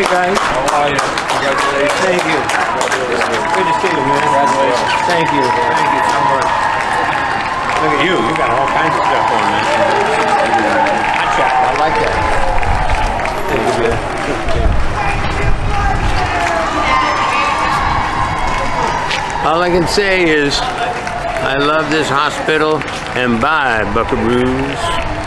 guys. How are you? Congratulations. Thank you. Good to see you, man. Congratulations. Thank you. Thank you so much. Look at you. You got all kinds of stuff on, man. Hot shot. I like that. Thank you, man. All I can say is, I love this hospital, and bye, buckaroos.